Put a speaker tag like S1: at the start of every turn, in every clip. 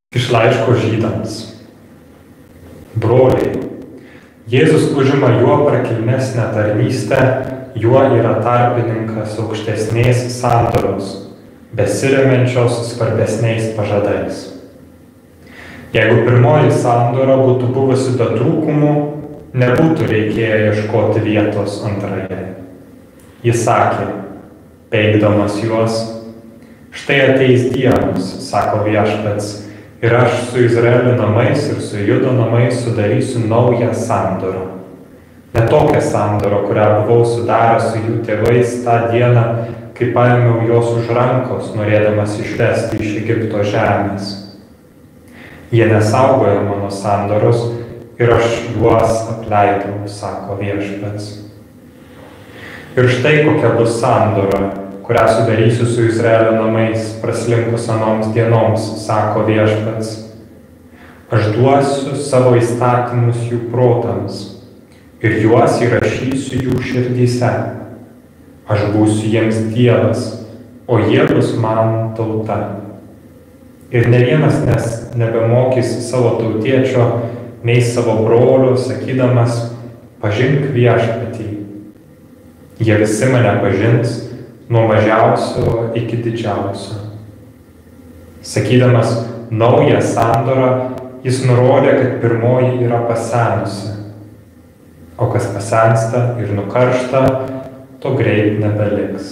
S1: Iš laiško Žydams. Broliai, Jėzus užima juo prakilnesnę tarnystę, juo yra tarpininkas aukštesnės sandoros, besiremiančios svarbesniais pažadais. Jeigu pirmoji sandora būtų buvusi be trūkumų, nebūtų reikėję ieškoti vietos antrajai. Jis sakė, peikdamas juos, štai ateis dienos, sako Viešpats, ir aš su Izraelio namais ir su Judo namais sudarysiu naują sandorą. Ne tokią sandorą, kurią buvau sudaręs su jų tėvais tą dieną, kai paėmiau juos už rankos, norėdamas išvesti iš Egipto žemės. Jie nesaugojo mano sandoros ir aš juos apleidau, sako Viešpats. Ir štai kokia bus sandora, kurią sudarysiu su Izraelio namais praslinkus anoms dienoms, sako Viešpats. Aš duosiu savo įstatymus jų protams ir juos įrašysiu jų širdyse. Aš būsiu jiems Dievas, o jie bus man tauta. Ir ne vienas nebemokys savo tautiečio, nei savo brolio, sakydamas, pažink Viešpatį. Jie visi mane pažins, nuo mažiausio iki didžiausio. Sakydamas naują sandorą, jis nurodė, kad pirmoji yra pasenusi, o kas pasensta ir nukaršta, to greit nebeliks.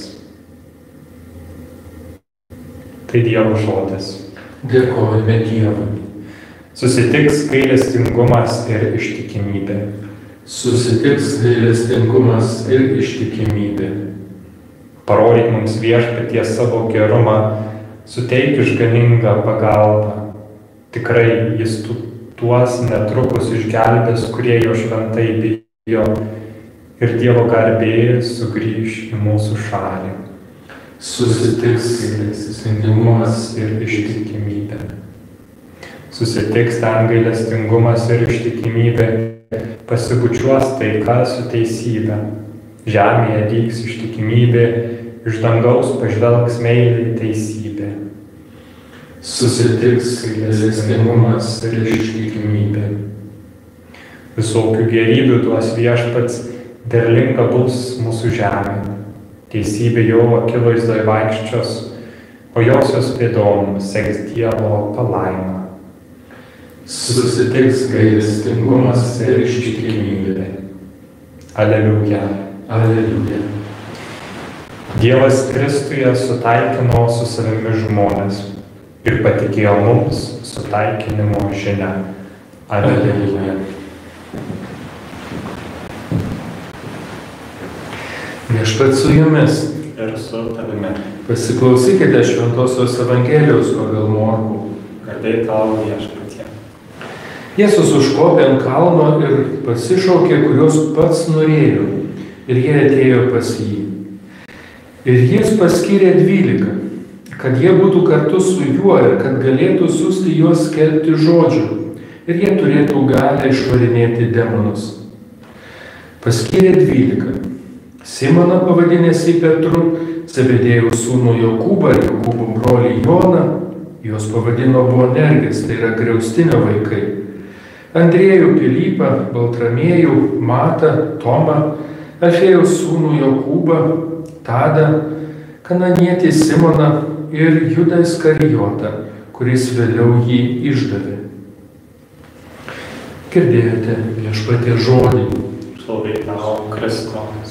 S1: Tai Dievo žodis.
S2: Dėkojame Dievui.
S1: Susitiks gailestingumas ir ištikimybė.
S2: Susitiks gailestingumas ir ištikimybė.
S1: Parodyk mums Viešpaties savo gerumą, suteik išganingą pagalbą. Tikrai jis tuos netrukus išgelbės, kurie jo šventai bijo, ir Dievo garbė sugrįš į mūsų šalį.
S2: Susitiks gailestingumas
S1: ir ištikimybė. Susitiks ten gailestingumas ir ištikimybė, pasibučiuos taika su teisybė. Žemėje dygs ištikimybė, iš dangaus pažvelgs meiliai teisybė.
S2: Susitiks gailestingumas ir ištikimybė.
S1: Visokių gėrybių duos Viešpats, derlinga bus mūsų žemė. Teisybė jo akivaizdoje vaikščios, o josios pėdom seks Dievo palaima.
S2: Susitiks gailestingumas ir ištikimybė.
S1: Aleliuja.
S2: Aleliuja.
S1: Dievas Kristuje sutaikino su savimi žmones ir patikėjo mums sutaikinimo žinią. Aleliuja.
S2: Viešpats su jumis.
S1: Ir su tavimi.
S2: Pasiklausykite Šventosios Evangelijos pagal Morkų.
S1: Garbė tau, Viešpatie.
S2: Jėzus užkopė ant kalno ir pasišaukė, kuriuos pats norėjo, ir jie atėjo pas jį. Ir jis paskyrė 12, kad jie būtų kartu su juo ir kad galėtų siųsti juos skelbti žodžių, ir jie turėtų galią išvarinėti demonus. Paskyrė 12. Simoną pavadinėsi Petru, Zebedėjaus sūnų Jokūbą ir Jokūbo brolį Joną, juos pavadino Boanerges, tai yra griaustinio vaikai. Andriejų, Pilypą, Baltramiejų, Matą, Tomą, Alfėjaus sūnų Jokūbą, Tadą, Kananietį Simoną ir Judą Iskarijotą, kuris vėliau jį išdavė. Girdėjote Viešpaties žodį.
S1: Šlovė tau, Kristus.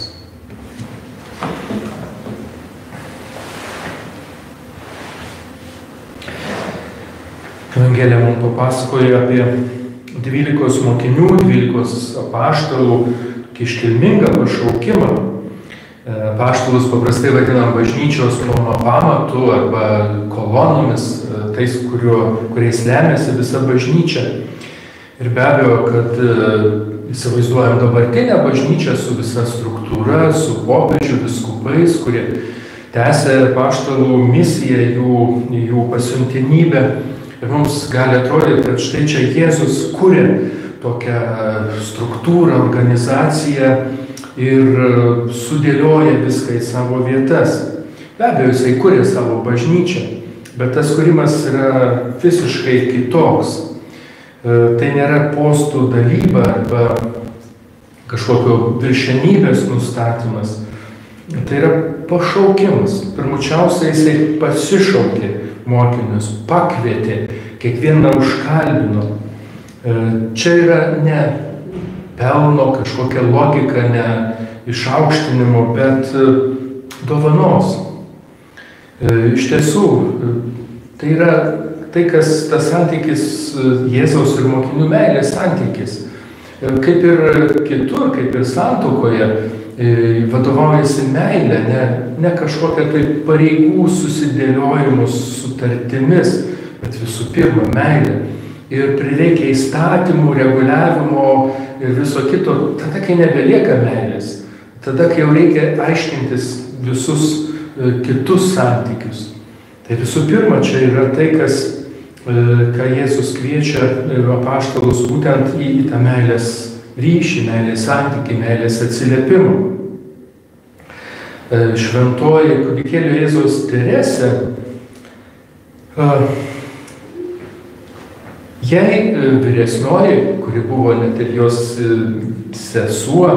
S2: Evangelija mums papasakoja apie 12 mokinių, 12 apaštalų, iškilmingą pašaukimą. Apaštalus paprastai vadinam bažnyčios pamatu arba kolonomis, tais, kuriais remiasi visa bažnyčia. Ir be abejo, kad įsivaizduojam dabartinę bažnyčią su visa struktūra, su popiežių, vyskupais, kurie tęsia apaštalų misiją, jų pasiuntinybę. Ir mums gali atrodyti, kad štai čia Jėzus kuria tokią struktūrą, organizaciją ir sudėlioja viską į savo vietas. Be abejo, jisai kuria savo bažnyčią, bet tas kūrimas yra visiškai kitoks. Tai nėra postų dalyba arba kažkokio viršenybės nustatymas. Tai yra pašaukimas. Pirmučiausiai jisai pasišaukė mokinius, pakvietė, kiekvieną užkalbino. Čia yra ne pelno kažkokia logika, ne išaukštinimo, bet dovanos. Iš tiesų, tai yra tai, kas tas santykis Jėzaus ir mokinių meilės santykis. Kaip ir kitur, kaip ir santuokoje, vadovaujasi meilė, ne kažkokia tai pareigų susidėliojimus sutartimis, bet visų pirma meilė. Ir prireikia įstatymų, reguliavimo ir viso kito, tada, kai nebelieka meilės, tada, kai jau reikia aiškintis visus kitus santykius. Tai visų pirma, čia yra tai, ką Jėzus kviečia apaštalus būtent į tą meilės ryšį, meilės santykį, meilės atsiliepimą. Šventoji kūdikėlio Jėzaus Teresė, jai vyresnioji, kuri buvo net ir jos sesuo,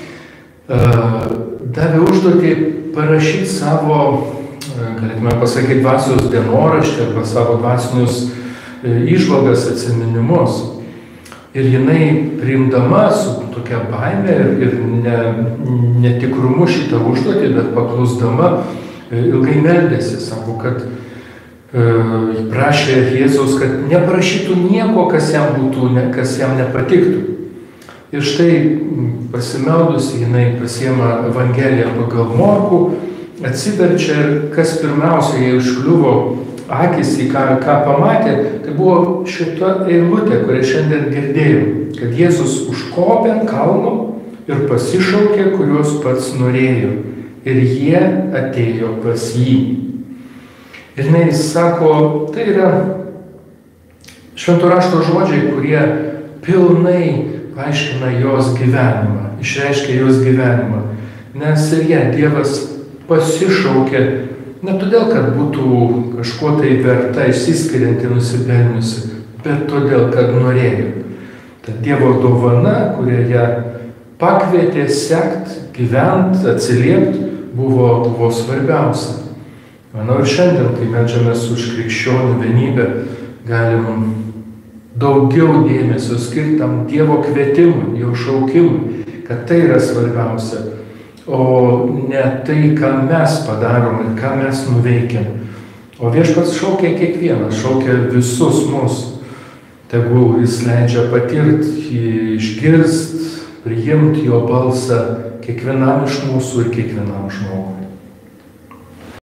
S2: davė užduotį parašyti savo, galėtume pasakyti, dvasios dienoraštį arba savo dvasinius įžvalgas, atsiminimus. Ir jinai priimdama su tokia baime ir netikrumu šitą užduotį, bet paklusdama, ilgai meldėsi, sako, kad prašė Jėzaus, kad neprašytų nieko, kas jam nepatiktų. Ir štai pasimeldusi, jinai pasiema Evangeliją pagal Morkų, atsiverčia ir kas pirmiausia jai užkliuvo akis į ką pamatė, tai buvo šita eilutė, kurią šiandien girdėjau, kad Jėzus užkopė ant kalno ir pasišaukė, kuriuos pats norėjo, ir jie atėjo pas jį. Ir jis sako, tai yra švento rašto žodžiai, kurie pilnai aiškina jos gyvenimą, išreiškia jos gyvenimą, nes ir jie Dievas pasišaukė, ne todėl, kad būtų kažkuo tai verta, išsiskirianti, nusipelniusi, bet todėl, kad norėjo. Ta Dievo dovana, kurią ją pakvietė sekt, gyvent, atsiliept, buvo svarbiausia. Manau, ir šiandien, kai meldžiamės už krikščionių vienybę, galim daugiau dėmesio skirtam Dievo kvietimui, jo šaukimui, kad tai yra svarbiausia, o ne tai, ką mes padarom ir ką mes nuveikiam. O Viešpats šaukia kiekvieną, šaukia visus mus. Tegul jis leidžia patirti, išgirst, priimti jo balsą kiekvienam iš mūsų ir kiekvienam žmogui.